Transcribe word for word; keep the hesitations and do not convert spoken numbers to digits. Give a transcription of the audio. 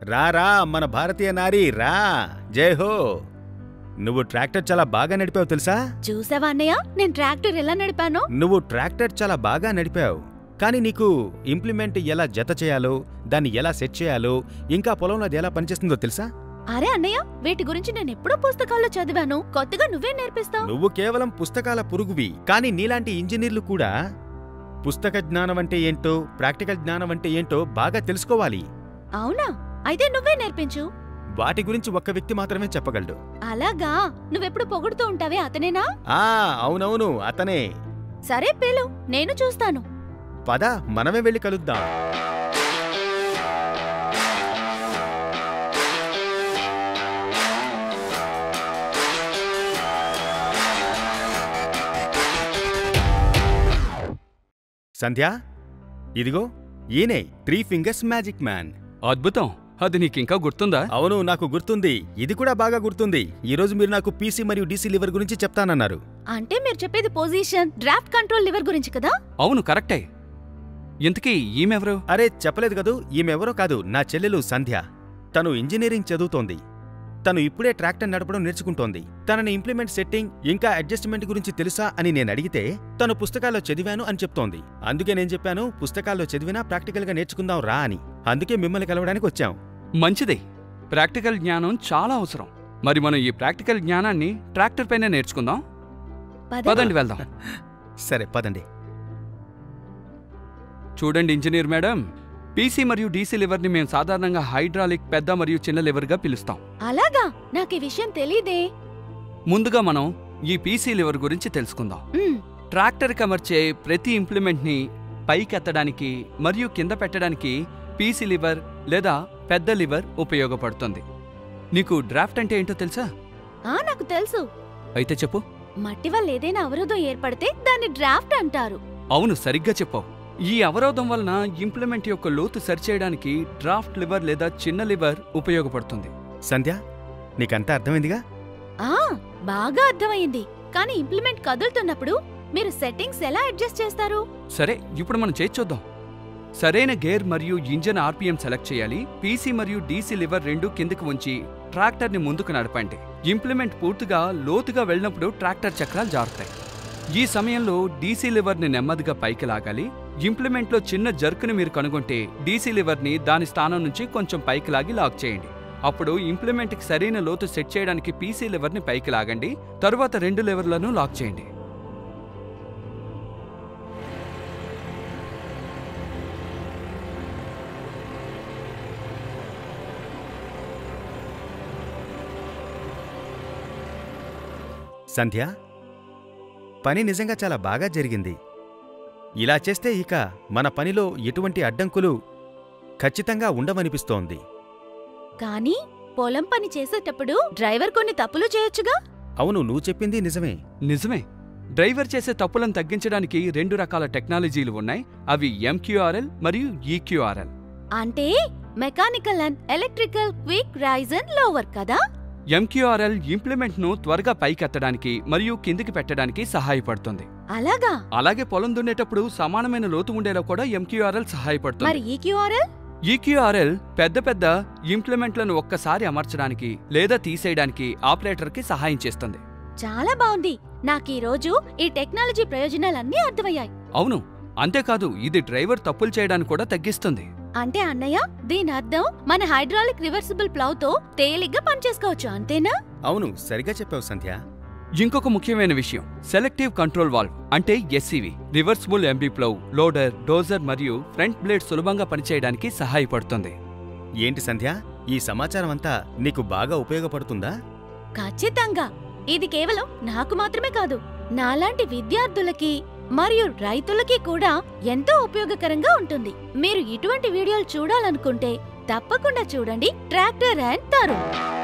రా రా మన భారతీయ నారి రా జై హో. నువ్వు ట్రాక్టర్ చాలా బాగా నడిపావు తెలుసా? చూసావా అన్నయ్య నేను ట్రాక్టర్ ఎలా నడిపానో? నువ్వు ట్రాక్టర్ చాలా బాగా నడిపావు, కానీ నీకు ఇంప్లిమెంట్ ఎలా జత చేయాలో, దాన్ని ఎలా సెట్ చేయాలో, ఇంకా పొలంలో అది ఎలా పనిచేస్తుందో తెలుసా? అరే అన్నయ్య, వీటి గురించి నేను ఎప్పుడో పుస్తకాల్లో చదివాను, కొత్తగా నువ్వే నేర్పిస్తావు. నువ్వు కేవలం పుస్తకాల పురుగువి, కానీ నీలాంటి ఇంజనీర్లు కూడా పుస్తక జ్ఞానం అంటే ఏంటో, ప్రాక్టికల్ జ్ఞానం అంటే ఏంటో బాగా తెలుసుకోవాలి. అవునా? అయితే నువ్వే నేర్పించు. వాటి గురించి ఒక్క వ్యక్తి మాత్రమే చెప్పగలడు. అలాగా? నువ్వెప్పుడు పొగుడుతూ ఉంటావే అతనేనా? ఆ అవునవును అతనే. సరే పిలు, నేను చూస్తాను. పద మనమే వెళ్ళి కలుద్దాం. సంధ్య, ఇదిగో ఈయనే త్రీ ఫింగర్స్ మ్యాజిక్ మ్యాన్. అద్భుతం. అది నీకింకా గుర్తుందా? అవును, నాకు గుర్తుంది. ఇది కూడా బాగా గుర్తుంది. ఈ రోజు మీరు నాకు పీసీ మరియు డీసీ లివర్ గురించి చెప్తానన్నారు. అంటే మీరు చెప్పేది పొజిషన్, డ్రాఫ్ట్ కంట్రోల్ లివర్ గురించి కదా? అవును, కరెక్టే. ఇంతకీ ఈమెవరు? అరే చెప్పలేదు కదూ, ఈమెవరో కాదు, నా చెల్లెలు సంధ్య. తను ఇంజనీరింగ్ చదువుతోంది. తను ఇప్పుడే ట్రాక్టర్ నడపడం నేర్చుకుంటోంది. తనని ఇంప్లిమెంట్ సెట్టింగ్ ఇంకా అడ్జస్ట్మెంట్ గురించి తెలుసా అని నేను అడిగితే తను పుస్తకాల్లో చదివాను అని చెప్తోంది. అందుకే నేను చెప్పాను, పుస్తకాల్లో చదివినా ప్రాక్టికల్గా నేర్చుకుందాం రా అని. అందుకే మిమ్మల్ని కలవడానికి వచ్చాం. మంచిదే. ప్రాక్టికల్ జ్ఞానం చాలా అవసరం. మరి మనం ఈ ప్రాక్టికల్ జ్ఞానాన్ని ట్రాక్టర్ పైన నేర్చుకుందాం. పదండి వెళ్దాం. సరే పదండి. చూడండి ఇంజనీర్ మేడం, పీసీ మరియు డీసీ లివర్ని మేము సాధారణంగా హైడ్రాలిక్ పెద్ద మరియు చిన్న లివర్గా పిలుస్తాం. అలాగా? నాకు ఈ విషయం తెలీదే. ముందుగా మనం ఈ పీసీ లివర్ గురించి తెలుసుకుందాం. ట్రాక్టర్కి అమర్చే ప్రతి ఇంప్లిమెంట్ని పైకెత్తడానికి మరియు కింద పెట్టడానికి పీసీ లివర్ లేదా పెద్ద లివర్ ఉపయోగపడుతుంది. నీకు డ్రాఫ్ట్ అంటే ఏంటో తెలుసా? ఆ నాకు తెలుసు. అయితే చెప్పు. మట్టి వల్ల ఏదైనా అవరోధం ఏర్పడితే దాన్ని డ్రాఫ్ట్ అంటారు. అవును, సరిగ్గా చెప్పావు. ఈ అవరోధం వలన ఇంప్లిమెంట్ యొక్క లోతు సరిచేయడానికి డ్రాఫ్ట్ లివర్ లేదా చిన్న లివర్ ఉపయోగపడుతుంది. సంధ్య, నీకంతా అర్థమైందిగా? ఆ బాగా అర్థమైంది. కానీ ఇంప్లిమెంట్ కదులుతున్నప్పుడు మీరు సెట్టింగ్స్ ఎలా అడ్జస్ట్ చేస్తారు? సరే, ఇప్పుడు మనం చేసి చూద్దాం. సరైన గేర్ మరియు ఇంజన్ ఆర్పిఎం సెలెక్ట్ చేయాలి. పీసీ మరియు డీసీ లివర్ రెండు కిందకి ఉంచి ట్రాక్టర్ని ముందుకు నడపండి. ఇంప్లిమెంట్ పూర్తిగా లోతుగా వెళ్ళినప్పుడు ట్రాక్టర్ చక్రాలు జారుతాయి. ఈ సమయంలో డీసీ లివర్ని నెమ్మదిగా పైకి లాగాలి. ఇంప్లిమెంట్లో చిన్న జర్కుని మీరు కనుగొంటే డీసీ లివర్ని దాని స్థానం నుంచి కొంచెం పైకి లాగి లాక్ చేయండి. అప్పుడు ఇంప్లిమెంట్కి సరైన లోతు సెట్ చేయడానికి పీసీ లివర్ని పైకి లాగండి. తరువాత రెండు లివర్లను లాక్ చేయండి. సంధ్య, పని నిజంగా చాలా బాగా జరిగింది. ఇలా చేస్తే ఇక మన పనిలో ఎటువంటి అడ్డంకులు ఖచ్చితంగా ఉండవనిపిస్తోంది. కానీ పొలం పని చేసేటప్పుడు డ్రైవర్ కొన్ని తప్పులు చేయొచ్చుగా? అవును, నువ్వు చెప్పింది నిజమే. నిజమే. డ్రైవర్ చేసే తప్పులను తగ్గించడానికి రెండు రకాల టెక్నాలజీలు ఉన్నాయి. అవి ఎంక్యూఆర్ఎల్ మరియు ఈక్యూఆర్ఎల్. అంటే mechanical and electrical quick raise and lower కదా? ఎంక్యూఆర్ఎల్ ఇంప్లిమెంట్ ను త్వరగా పైకెత్తడానికి మరియు కిందికి పెట్టడానికి సహాయపడుతుంది. అలాగా? అలాగే పొలం దున్నేటప్పుడు సమానమైన లోతు ఉండేలా కూడా ఎంక్యూఆర్ఎల్ సహాయపడుతుంది. మరి ఈక్యూఆర్ఎల్? ఈక్యూఆర్ఎల్ పెద్ద పెద్ద ఇంప్లిమెంట్లను ఒక్కసారి అమర్చడానికి లేదా తీసేయడానికి ఆపరేటర్కి సహాయం చేస్తుంది. చాలా బాగుంది. నాకు ఈ రోజు ఈ టెక్నాలజీ ప్రయోజనాలన్నీ అర్థమయ్యాయి. అవును, అంతేకాదు ఇది డ్రైవర్ తప్పులు చేయడానికి కూడా తగ్గిస్తుంది. అంటే అన్నయ్య, దీని అర్థం మన హైడ్రాలిక్ రివర్సిబుల్ ప్లౌ తో తేలిగ్గా పనిచేసుకోవచ్చు, అంతేనా? అవును, సరిగా చెప్పావు సంధ్య. ఇంకొక ముఖ్యమైన విషయం, సెలెక్టివ్ కంట్రోల్ వాల్వ్ అంటే SCV reversible MB plough, loader, dozer మరియు ఫ్రంట్ బ్లేడ్ సులభంగా పనిచేయడానికి సహాయపడుతుంది. ఏంటి సంధ్య, ఈ సమాచారం అంతా నీకు బాగా ఉపయోగపడుతుందా? ఖచ్చితంగా. ఇది కేవలం నాకు మాత్రమే కాదు, నాలాంటి విద్యార్థులకి మరియు రైతులకి కూడా ఎంతో ఉపయోగకరంగా ఉంటుంది. మీరు ఇటువంటి వీడియోలు చూడాలనుకుంటే తప్పకుండా చూడండి ట్రాక్టర్ అండ్ తరుణ్.